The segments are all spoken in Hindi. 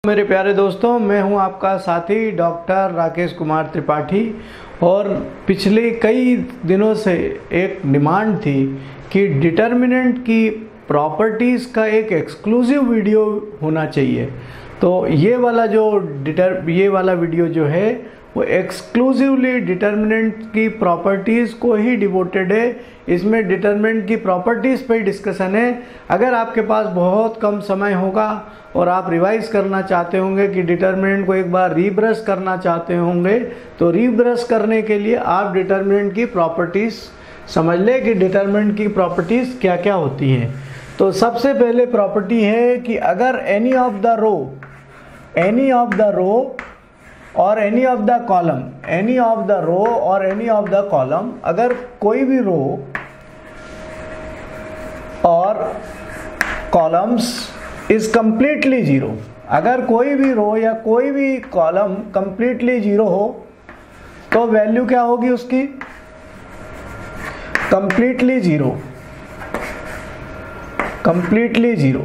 मेरे प्यारे दोस्तों, मैं हूं आपका साथी डॉक्टर राकेश कुमार त्रिपाठी। और पिछले कई दिनों से एक डिमांड थी कि डिटर्मिनेंट की प्रॉपर्टीज़ का एक एक्सक्लूसिव वीडियो होना चाहिए। तो ये वाला वीडियो जो है वो एक्सक्लूसिवली डिटर्मिनेंट की प्रॉपर्टीज़ को ही डिवोटेड है। इसमें डिटर्मिनेंट की प्रॉपर्टीज़ पे डिस्कशन है। अगर आपके पास बहुत कम समय होगा और आप रिवाइज करना चाहते होंगे कि डिटर्मिनेंट को एक बार रीब्रश करना चाहते होंगे, तो रीब्रश करने के लिए आप डिटर्मिनेंट की प्रॉपर्टीज़ समझ लें कि डिटर्मिनेंट की प्रॉपर्टीज़ क्या क्या होती हैं। तो सबसे पहले प्रॉपर्टी है कि अगर एनी ऑफ द रो और एनी ऑफ द कॉलम, अगर कोई भी रो और कॉलम्स इज कंप्लीटली जीरो, अगर कोई भी रो या कोई भी कॉलम कंप्लीटली जीरो हो तो वैल्यू क्या होगी उसकी? Completely zero.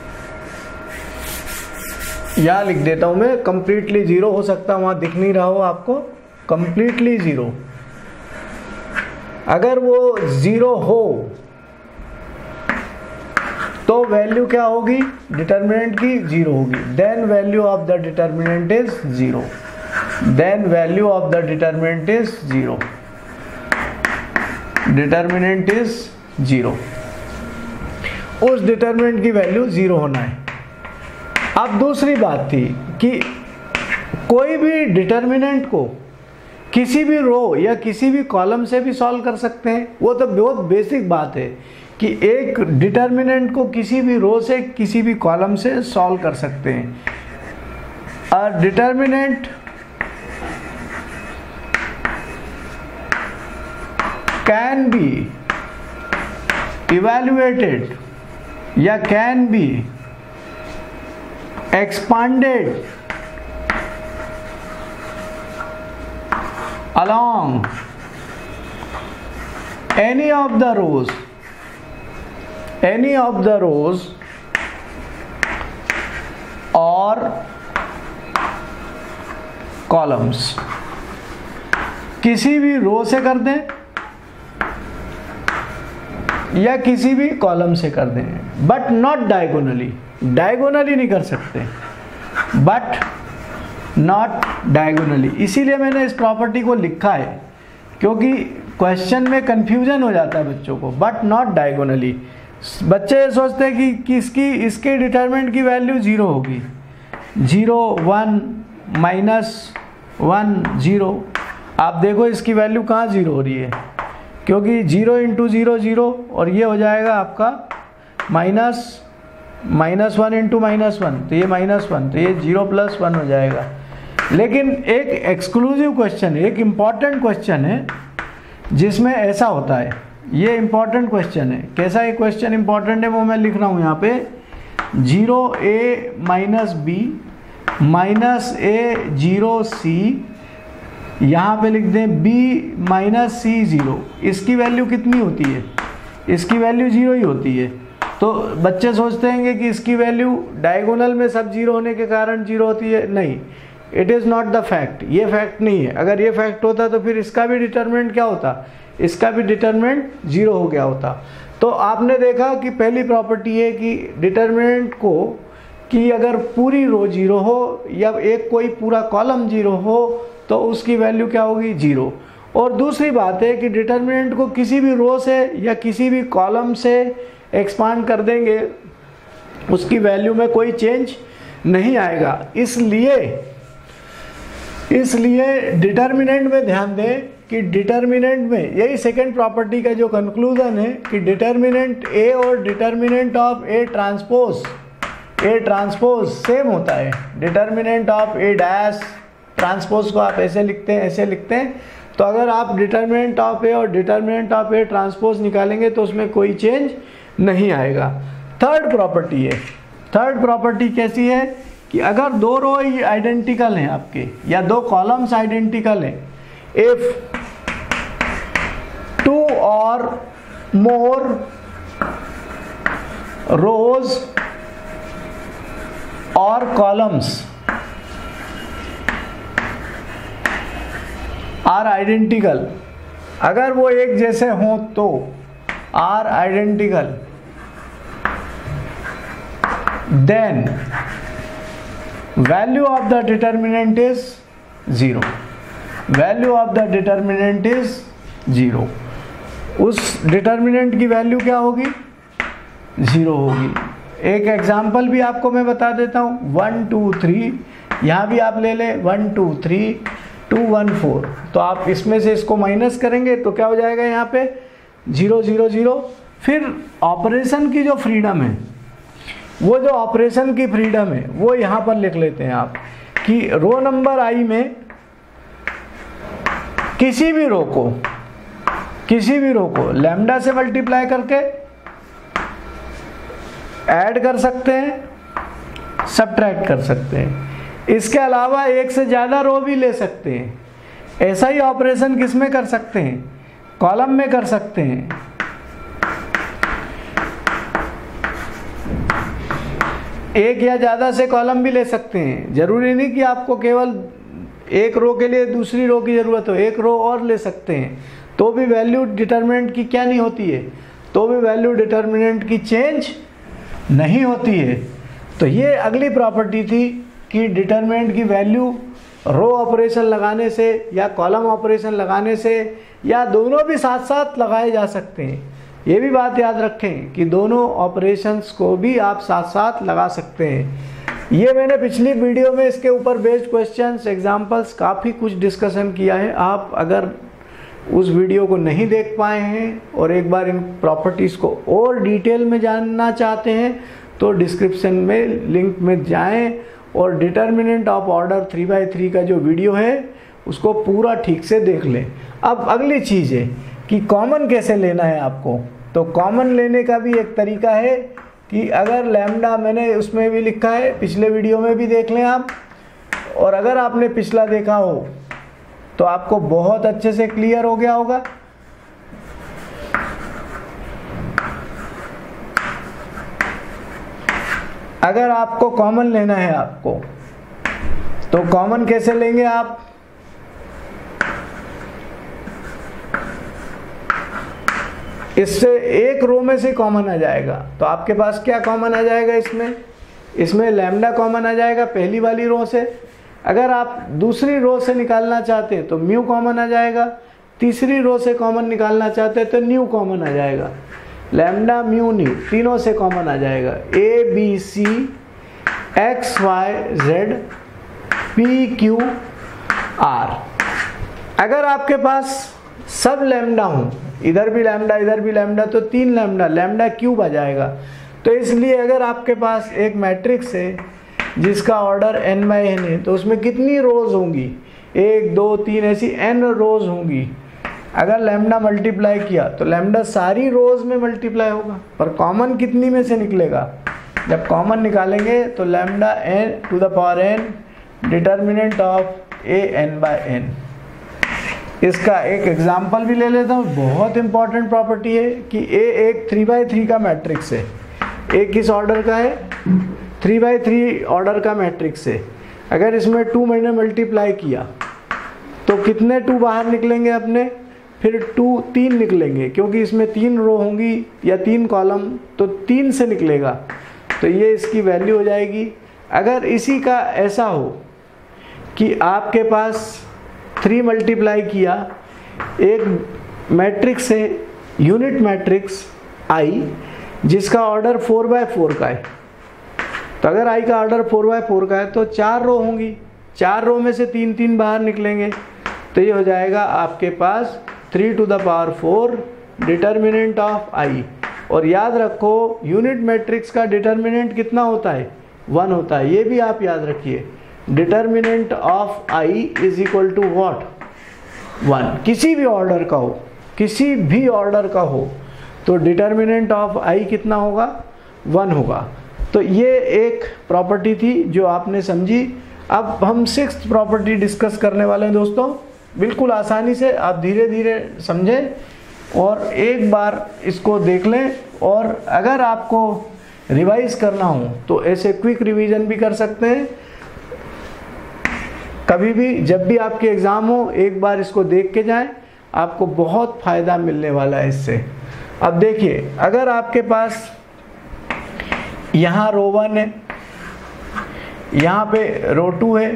या लिख देता हूं मैं, कंप्लीटली जीरो हो सकता है वहां दिख नहीं रहा हो आपको। कंप्लीटली जीरो, अगर वो जीरो हो तो वैल्यू क्या होगी डिटर्मिनेंट की? जीरो होगी। Then value of the determinant is zero. Determinant is zero, उस डिटर्मिनेंट की वैल्यू जीरो होना है। अब दूसरी बात थी कि कोई भी डिटर्मिनेंट को किसी भी रो या किसी भी कॉलम से भी सॉल्व कर सकते हैं। वो तो बहुत बेसिक बात है कि एक डिटर्मिनेंट को किसी भी रो से किसी भी कॉलम से सॉल्व कर सकते हैं। A determinant can be evaluated या can be expanded along any of the rows or columns। किसी भी रो से कर दें या किसी भी कॉलम से कर दें, बट नॉट डायगोनली नहीं कर सकते, बट नॉट डायगोनली। इसीलिए मैंने इस प्रॉपर्टी को लिखा है, क्योंकि क्वेश्चन में कंफ्यूजन हो जाता है बच्चों को। बट नॉट डायगोनली, बच्चे सोचते हैं कि इसके डिटर्मिनेंट की वैल्यू जीरो होगी। 0 1 -1 0। आप देखो इसकी वैल्यू कहाँ जीरो हो रही है, क्योंकि 0 × 0 0 और ये हो जाएगा आपका -1 × -1, तो ये -1, तो ये 0 + 1 हो जाएगा। लेकिन एक एक्सक्लूसिव क्वेश्चन है, एक इम्पॉर्टेंट क्वेश्चन है जिसमें ऐसा होता है। ये इम्पॉर्टेंट क्वेश्चन है। कैसा ये क्वेश्चन इम्पॉर्टेंट है वो मैं लिख रहा हूँ यहाँ पे। 0a - b -a 0c, यहाँ पे लिख दें b - c 0। इसकी वैल्यू कितनी होती है? इसकी वैल्यू 0 ही होती है। तो बच्चे सोचते हैं कि इसकी वैल्यू डायगोनल में सब जीरो होने के कारण जीरो होती है। नहीं, it is not the fact. ये फैक्ट नहीं है। अगर ये फैक्ट होता तो फिर इसका भी डिटर्मिनेंट क्या होता? इसका भी डिटर्मिनेंट जीरो हो गया होता। तो आपने देखा कि पहली प्रॉपर्टी है कि डिटर्मिनेंट को कि अगर पूरी रो जीरो हो या एक कोई पूरा कॉलम जीरो हो तो उसकी वैल्यू क्या होगी? जीरो। और दूसरी बात है कि डिटर्मिनेंट को किसी भी रो से या किसी भी कॉलम से एक्सपांड कर देंगे, उसकी वैल्यू में कोई चेंज नहीं आएगा। इसलिए डिटर्मिनेंट में ध्यान दें कि डिटर्मिनेंट में यही सेकंड प्रॉपर्टी का जो कंक्लूजन है कि डिटर्मिनेंट ए और determinant of A transpose same होता है। Determinant of A dash transpose को आप ऐसे लिखते हैं। तो अगर आप डिटर्मिनेंट ऑफ ए और डिटर्मिनेंट ऑफ ए ट्रांसपोज निकालेंगे तो उसमें कोई चेंज नहीं आएगा। थर्ड प्रॉपर्टी कैसी है कि अगर दो रो आइडेंटिकल हैं आपके या दो कॉलम्स आइडेंटिकल हैं, इफ 2 or more rows और कॉलम्स आर आइडेंटिकल, अगर वो एक जैसे हों तो are identical, then value of the determinant is 0, value of the determinant is 0। उस डिटर्मिनेंट की वैल्यू क्या होगी? 0 होगी। एक एग्जाम्पल भी आपको मैं बता देता हूँ, 1 2 3, यहाँ भी आप ले लें 1 2 3 2 1 4, तो आप इसमें से इसको माइनस करेंगे तो क्या हो जाएगा यहाँ पे 0 0 0। फिर ऑपरेशन की जो फ्रीडम है, वो जो ऑपरेशन की फ्रीडम है वो यहाँ पर लिख लेते हैं आप कि रो नंबर आई में किसी भी रो को लैम्डा से मल्टीप्लाई करके ऐड कर सकते हैं, सब्ट्रैक्ट कर सकते हैं। इसके अलावा एक से ज़्यादा रो भी ले सकते हैं। ऐसा ही ऑपरेशन किस में कर सकते हैं? कॉलम में कर सकते हैं। एक या ज़्यादा से कॉलम भी ले सकते हैं। ज़रूरी नहीं कि आपको केवल एक रो के लिए दूसरी रो की ज़रूरत हो, एक रो और ले सकते हैं, तो भी वैल्यू डिटर्मिनेंट की क्या नहीं होती है, तो भी वैल्यू डिटर्मिनेंट की चेंज नहीं होती है। तो ये अगली प्रॉपर्टी थी कि डिटर्मिनेंट की वैल्यू रो ऑपरेशन लगाने से या कॉलम ऑपरेशन लगाने से या दोनों भी साथ साथ लगाए जा सकते हैं। ये भी बात याद रखें कि दोनों ऑपरेशंस को भी आप साथ साथ लगा सकते हैं। ये मैंने पिछली वीडियो में इसके ऊपर बेस्ड क्वेश्चंस, एग्जांपल्स काफ़ी कुछ डिस्कशन किया है। आप अगर उस वीडियो को नहीं देख पाए हैं और एक बार इन प्रॉपर्टीज़ को और डिटेल में जानना चाहते हैं तो डिस्क्रिप्शन में लिंक में जाएं और डिटर्मिनेंट ऑफ ऑर्डर 3/3 का जो वीडियो है उसको पूरा ठीक से देख लें। अब अगली चीज़ है कि कॉमन कैसे लेना है आपको। तो कॉमन लेने का भी एक तरीका है कि अगर लैम्डा, मैंने उसमें भी लिखा है, पिछले वीडियो में भी देख लें आप, और अगर आपने पिछला देखा हो तो आपको बहुत अच्छे से क्लियर हो गया होगा। अगर आपको कॉमन लेना है आपको, तो कॉमन कैसे लेंगे आप? इससे एक रो में से कॉमन आ जाएगा, तो आपके पास क्या कॉमन आ जाएगा? इसमें लैम्डा कॉमन आ जाएगा पहली वाली रो से। अगर आप दूसरी रो से निकालना चाहते हैं तो म्यू कॉमन आ जाएगा। तीसरी रो से कॉमन निकालना चाहते हैं तो न्यू कॉमन आ जाएगा। लैम्डा म्यू न्यू तीनों से कॉमन आ जाएगा। A B C X Y Z P Q R. अगर आपके पास सब लैम्डा हो, इधर भी लैम्डा, तो 3 लैम्डा क्यूब आ जाएगा। तो इसलिए अगर आपके पास एक मैट्रिक्स है जिसका ऑर्डर n/n है तो उसमें कितनी रोज होंगी? 1 2 3 ऐसी n रोज होंगी। अगर लैम्डा मल्टीप्लाई किया तो लैम्डा सारी रोज में मल्टीप्लाई होगा, पर कॉमन कितनी में से निकलेगा? जब कॉमन निकालेंगे तो lambda n⁴n determinant of an/n। इसका एक एग्जाम्पल भी ले लेता हूँ। बहुत इंपॉर्टेंट प्रॉपर्टी है कि A एक 3/3 का मैट्रिक्स है। A किस ऑर्डर का है? 3/3 ऑर्डर का मैट्रिक्स है। अगर इसमें 2 मैंने मल्टीप्लाई किया तो कितने 2 बाहर निकलेंगे अपने? फिर 3 निकलेंगे, क्योंकि इसमें 3 रो होंगी या 3 कॉलम, तो 3 से निकलेगा। तो ये इसकी वैल्यू हो जाएगी। अगर इसी का ऐसा हो कि आपके पास 3 मल्टीप्लाई किया, एक मैट्रिक्स है यूनिट मैट्रिक्स आई जिसका ऑर्डर 4/4 का है, तो अगर आई का ऑर्डर 4/4 का है तो 4 रो होंगी, 4 रो में से 3 बाहर निकलेंगे। तो ये हो जाएगा आपके पास 3⁴ डिटर्मिनेंट ऑफ आई। और याद रखो यूनिट मैट्रिक्स का डिटर्मिनेंट कितना होता है? 1 होता है। ये भी आप याद रखिए, determinant of I is equal to what? 1। किसी भी ऑर्डर का हो, किसी भी ऑर्डर का हो तो डिटर्मिनेंट ऑफ आई कितना होगा? 1 होगा। तो ये एक प्रॉपर्टी थी जो आपने समझी। अब हम 6th प्रॉपर्टी डिस्कस करने वाले हैं दोस्तों। बिल्कुल आसानी से आप धीरे धीरे समझें और एक बार इसको देख लें। और अगर आपको रिवाइज करना हो तो ऐसे क्विक रिवीजन भी कर सकते हैं। कभी भी जब भी आपके एग्ज़ाम हो एक बार इसको देख के जाएं, आपको बहुत फ़ायदा मिलने वाला है इससे। अब देखिए, अगर आपके पास यहाँ रो 1 है, यहाँ पे रो 2 है,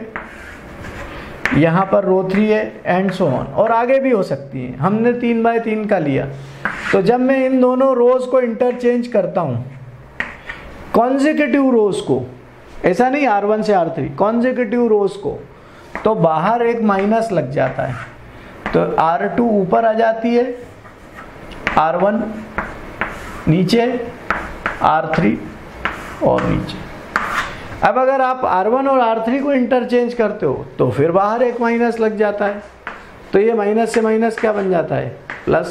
यहाँ पर रो 3 है एंड सो ऑन, और आगे भी हो सकती है। हमने 3 बाय 3 का लिया, तो जब मैं इन दोनों रोज़ को इंटरचेंज करता हूँ, कॉन्जिक्यूटिव रोज़ को, ऐसा नहीं R1 से R3, कॉन्जिक्यूटिव रोज़ को, तो बाहर एक माइनस लग जाता है, तो R2 ऊपर आ जाती है, R1 नीचे, R3 और नीचे। अब अगर आप R1 और R3 को इंटरचेंज करते हो तो फिर बाहर एक माइनस लग जाता है, तो ये माइनस से माइनस क्या बन जाता है, प्लस।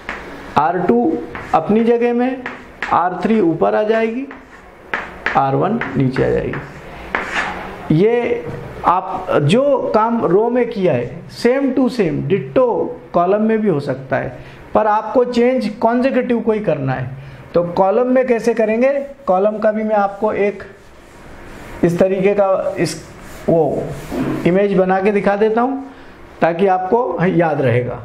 R2 अपनी जगह में, R3 ऊपर आ जाएगी, R1 नीचे आ जाएगी। ये आप जो काम रो में किया है same to same ditto column में भी हो सकता है, पर आपको चेंज कॉन्जिक्यूटिव को ही करना है। तो कॉलम में कैसे करेंगे, कॉलम का भी मैं आपको एक इस तरीके का वो इमेज बना के दिखा देता हूँ ताकि आपको याद रहेगा।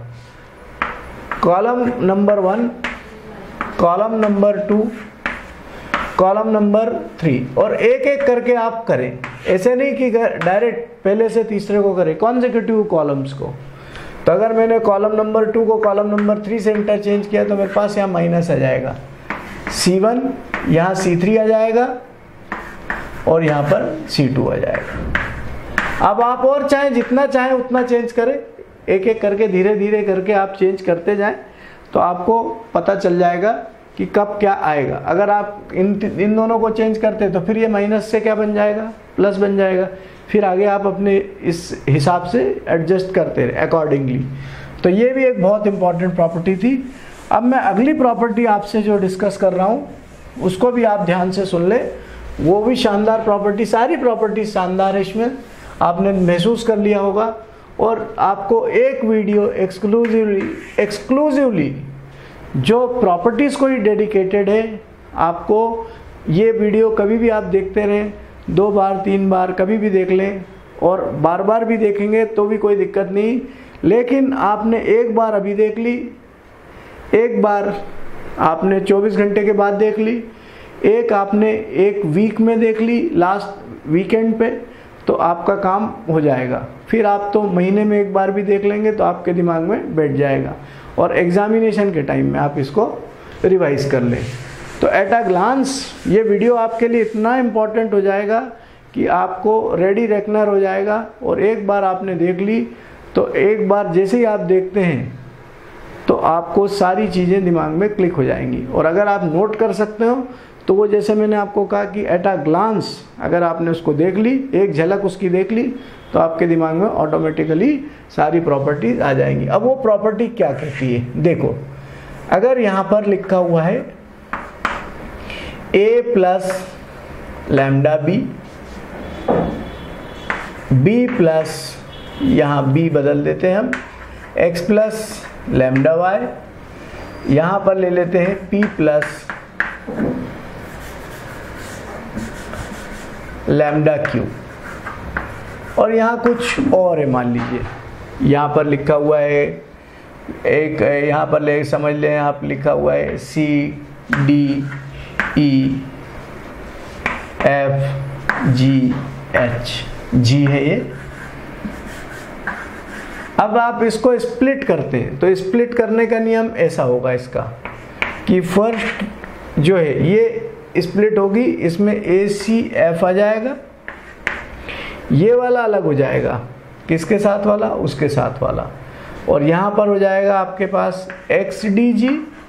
Column number 1, column number 2, column number 3, और एक एक करके आप करें, ऐसे नहीं कि डायरेक्ट पहले से तीसरे को करें, कॉन्जिक्यूटिव कॉलम्स को। तो अगर मैंने कॉलम नंबर 2 को कॉलम नंबर 3 से इंटरचेंज किया तो मेरे पास यहाँ माइनस आ जाएगा, C1 यहाँ C3 आ जाएगा और यहाँ पर C2 आ जाएगा। अब आप और चाहें जितना चाहें उतना चेंज करें, एक एक करके धीरे धीरे करके आप चेंज करते जाएं तो आपको पता चल जाएगा कि कब क्या आएगा। अगर आप इन दोनों को चेंज करते तो फिर ये माइनस से क्या बन जाएगा, प्लस बन जाएगा। फिर आगे आप अपने इस हिसाब से एडजस्ट करते रहे अकॉर्डिंगली। तो ये भी एक बहुत इंपॉर्टेंट प्रॉपर्टी थी। अब मैं अगली प्रॉपर्टी आपसे जो डिस्कस कर रहा हूँ उसको भी आप ध्यान से सुन ले, वो भी शानदार प्रॉपर्टी, सारी प्रॉपर्टी शानदार है, इसमें आपने महसूस कर लिया होगा। और आपको एक वीडियो एक्सक्लूसिवली जो प्रॉपर्टीज़ को ही डेडिकेटेड है, आपको ये वीडियो कभी भी आप देखते रहें, 2 बार 3 बार कभी भी देख लें, और बार बार भी देखेंगे तो भी कोई दिक्कत नहीं। लेकिन आपने एक बार अभी देख ली, एक बार आपने 24 घंटे के बाद देख ली, एक आपने एक वीक में देख ली लास्ट वीकेंड पे, तो आपका काम हो जाएगा। फिर आप तो महीने में एक बार भी देख लेंगे तो आपके दिमाग में बैठ जाएगा, और एग्जामिनेशन के टाइम में आप इसको रिवाइज कर लें। तो एट अ ग्लांस ये वीडियो आपके लिए इतना इम्पोर्टेंट हो जाएगा कि आपको रेडी रेकनर हो जाएगा। और एक बार आपने देख ली तो एक बार जैसे ही आप देखते हैं तो आपको सारी चीज़ें दिमाग में क्लिक हो जाएंगी। और अगर आप नोट कर सकते हो तो वो जैसे मैंने आपको कहा कि एट अ ग्लांस अगर आपने उसको देख ली, एक झलक उसकी देख ली, तो आपके दिमाग में ऑटोमेटिकली सारी प्रॉपर्टीज आ जाएंगी। अब वो प्रॉपर्टी क्या कहती है, देखो, अगर यहाँ पर लिखा हुआ है a plus lambda b plus, यहाँ b बदल देते हैं हम, x प्लस लैम्डा y, यहाँ पर ले लेते हैं p प्लस लैम्डा क्यू, और यहाँ कुछ और है, मान लीजिए यहाँ पर लिखा हुआ है एक, यहाँ पर ले समझ लें आप, लिखा हुआ है C D E F G H, G है ये। अब आप इसको स्प्लिट करते हैं तो स्प्लिट करने का नियम ऐसा होगा इसका कि फर्स्ट जो है ये स्प्लिट होगी, इसमें ACF आ जाएगा, ये वाला अलग हो जाएगा, किसके साथ वाला, उसके साथ वाला, और यहाँ पर हो जाएगा आपके पास XDG,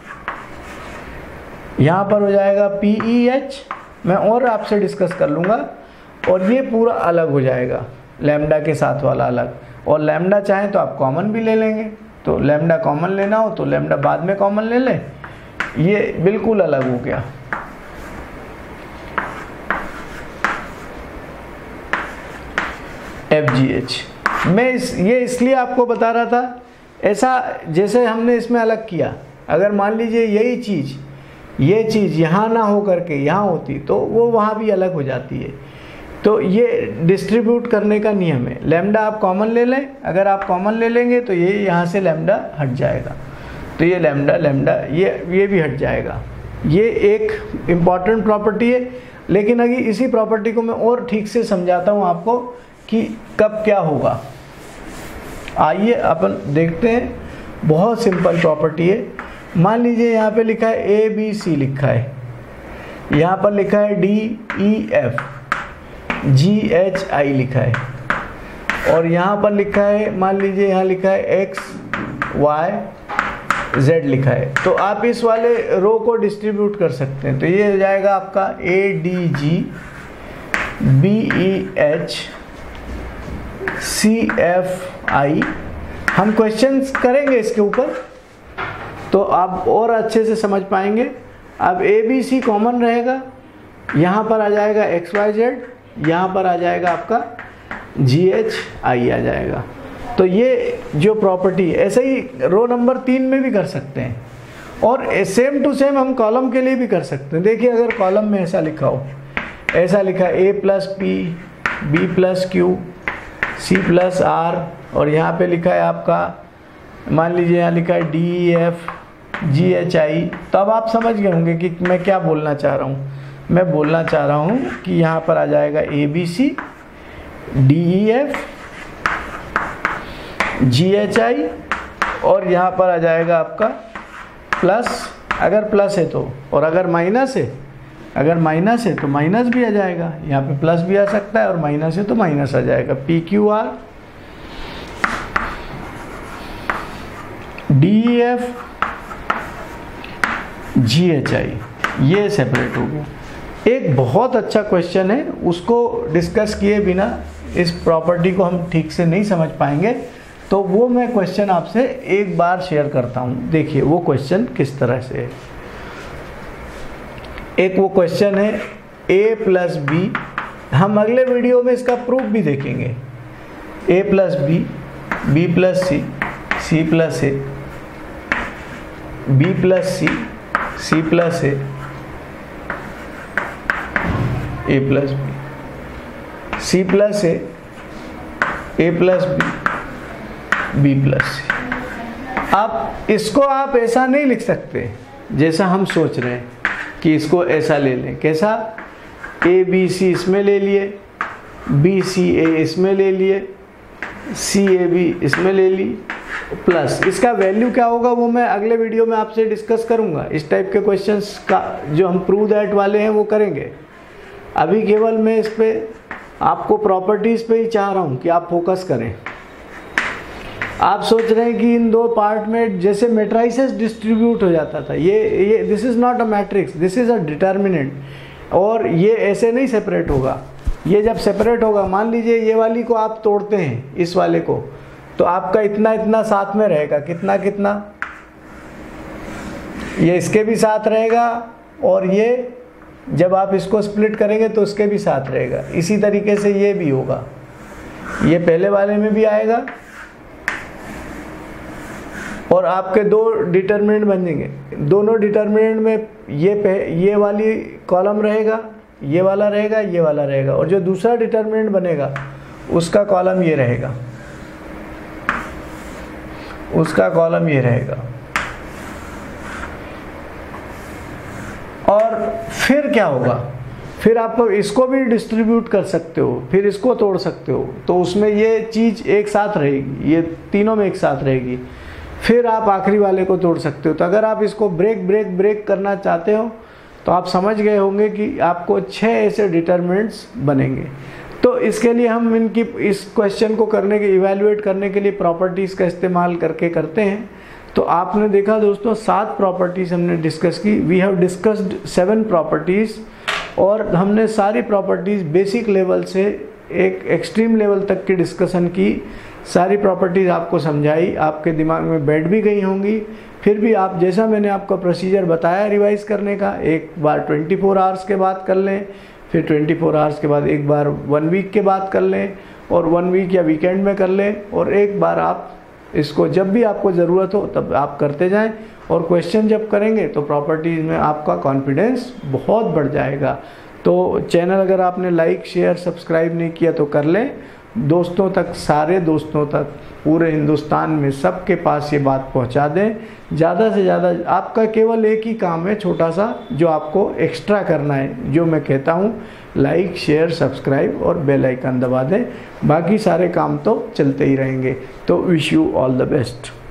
यहाँ पर हो जाएगा PEH, मैं और आपसे डिस्कस कर लूँगा, और ये पूरा अलग हो जाएगा, लैम्डा के साथ वाला अलग। और लैम्डा चाहें तो आप कॉमन भी ले लेंगे, तो लैम्डा कॉमन लेना हो तो लैम्डा बाद में कॉमन ले लें, ये बिल्कुल अलग हो गया। FGH, मैं ये इसलिए आपको बता रहा था, ऐसा जैसे हमने इसमें अलग किया, अगर मान लीजिए यही चीज़ ये चीज़ यहाँ ना हो करके यहाँ होती तो वो वहाँ भी अलग हो जाती है। तो ये डिस्ट्रीब्यूट करने का नियम है। लैम्डा आप कॉमन ले लें, अगर आप कॉमन ले लेंगे तो ये यहाँ से लैम्डा हट जाएगा, तो ये लैम्डा लैम्डा ये भी हट जाएगा। ये एक इम्पॉर्टेंट प्रॉपर्टी है। लेकिन अभी इसी प्रॉपर्टी को मैं और ठीक से समझाता हूँ आपको कि कब क्या होगा। आइए अपन देखते हैं। बहुत सिंपल प्रॉपर्टी है। मान लीजिए यहाँ पे लिखा है ABC लिखा है, यहाँ पर लिखा है DEF, GHI लिखा है, और यहाँ पर लिखा है, मान लीजिए यहाँ लिखा है XYZ लिखा है। तो आप इस वाले रो को डिस्ट्रीब्यूट कर सकते हैं। तो ये हो जाएगा आपका ADG BEH CFI। हम क्वेश्चंस करेंगे इसके ऊपर तो आप और अच्छे से समझ पाएंगे। अब ABC कॉमन रहेगा, यहाँ पर आ जाएगा XYZ, यहाँ पर आ जाएगा आपका GHI आ जाएगा। तो ये जो प्रॉपर्टी है, ऐसे ही रो नंबर 3 में भी कर सकते हैं, और सेम टू सेम हम कॉलम के लिए भी कर सकते हैं। देखिए अगर कॉलम में ऐसा लिखा हो, ऐसा लिखा है A+P B+Q C+R, और यहाँ पे लिखा है आपका, मान लीजिए यहाँ लिखा है DEF GHI। तो अब आप समझ गए होंगे कि मैं क्या बोलना चाह रहा हूँ। मैं बोलना चाह रहा हूँ कि यहाँ पर आ जाएगा ABC DEF GHI, और यहाँ पर आ जाएगा आपका प्लस, अगर प्लस है तो, और अगर माइनस है, अगर माइनस है तो माइनस भी आ जाएगा। यहाँ पे प्लस भी आ सकता है और माइनस है तो माइनस आ जाएगा। PQR DEF GHI, ये सेपरेट हो गया। एक बहुत अच्छा क्वेश्चन है, उसको डिस्कस किए बिना इस प्रॉपर्टी को हम ठीक से नहीं समझ पाएंगे। तो वो मैं क्वेश्चन आपसे एक बार शेयर करता हूँ। देखिए वो क्वेश्चन किस तरह से है। एक वो क्वेश्चन है A+B, हम अगले वीडियो में इसका प्रूफ भी देखेंगे। A+B B+C C+A B+C C+A A+B C+A A+B B+C। अब इसको आप ऐसा नहीं लिख सकते जैसा हम सोच रहे हैं कि इसको ऐसा ले लें। कैसा? ABC इसमें ले लिए, BCA इसमें ले लिए, CAB इसमें ले ली, प्लस इसका वैल्यू क्या होगा वो मैं अगले वीडियो में आपसे डिस्कस करूंगा। इस टाइप के क्वेश्चंस का जो हम प्रूव दैट वाले हैं वो करेंगे। अभी केवल मैं इस पे आपको प्रॉपर्टीज़ पे ही चाह रहा हूँ कि आप फोकस करें। आप सोच रहे हैं कि इन दो पार्ट में जैसे मैट्रिसेस डिस्ट्रीब्यूट हो जाता था, ये this is not a matrix, this is a determinant, और ये ऐसे नहीं सेपरेट होगा। ये जब सेपरेट होगा, मान लीजिए ये वाली को आप तोड़ते हैं इस वाले को, तो आपका इतना इतना साथ में रहेगा, कितना कितना, ये इसके भी साथ रहेगा, और ये जब आप इसको स्प्लिट करेंगे तो उसके भी साथ रहेगा। इसी तरीके से ये भी होगा, ये पहले वाले में भी आएगा, और आपके दो डिटर्मिनेंट बनेंगे। दोनों डिटर्मिनेंट में ये वाली कॉलम रहेगा, ये वाला रहेगा, ये वाला रहेगा, और जो दूसरा डिटर्मिनेंट बनेगा उसका कॉलम ये रहेगा, उसका कॉलम ये रहेगा। और फिर क्या होगा? फिर आप इसको भी डिस्ट्रीब्यूट कर सकते हो, फिर इसको तोड़ सकते हो, तो उसमें ये चीज़ एक साथ रहेगी, ये तीनों में एक साथ रहेगी। फिर आप आखिरी वाले को तोड़ सकते हो। तो अगर आप इसको ब्रेक करना चाहते हो तो आप समझ गए होंगे कि आपको 6 ऐसे डिटर्मिनेंट्स बनेंगे। तो इसके लिए हम इनकी इस क्वेश्चन को करने के इवैल्यूएट करने के लिए प्रॉपर्टीज़ का इस्तेमाल करके करते हैं। तो आपने देखा दोस्तों 7 प्रॉपर्टीज़ हमने डिस्कस की। वी हैव डिस्कस्ड 7 प्रॉपर्टीज़, और हमने सारी प्रॉपर्टीज़ बेसिक लेवल से एक एक्सट्रीम लेवल तक की डिस्कशन की। सारी प्रॉपर्टीज़ आपको समझाई, आपके दिमाग में बैठ भी गई होंगी। फिर भी आप, जैसा मैंने आपको प्रोसीजर बताया रिवाइज़ करने का, एक बार 24 आवर्स के बाद कर लें, फिर 24 आवर्स के बाद एक बार 1 वीक के बाद कर लें, और 1 वीक या वीकेंड में कर लें, और एक बार आप इसको जब भी आपको ज़रूरत हो तब आप करते जाएं, और क्वेश्चन जब करेंगे तो प्रॉपर्टीज़ में आपका कॉन्फिडेंस बहुत बढ़ जाएगा। तो चैनल अगर आपने लाइक शेयर सब्सक्राइब नहीं किया तो कर लें, दोस्तों तक, सारे दोस्तों तक, पूरे हिंदुस्तान में सबके पास ये बात पहुंचा दें। ज़्यादा से ज़्यादा आपका केवल एक ही काम है छोटा सा, जो आपको एक्स्ट्रा करना है, जो मैं कहता हूँ, लाइक शेयर सब्सक्राइब और बेल आइकन दबा दें, बाकी सारे काम तो चलते ही रहेंगे। तो wish you all the best.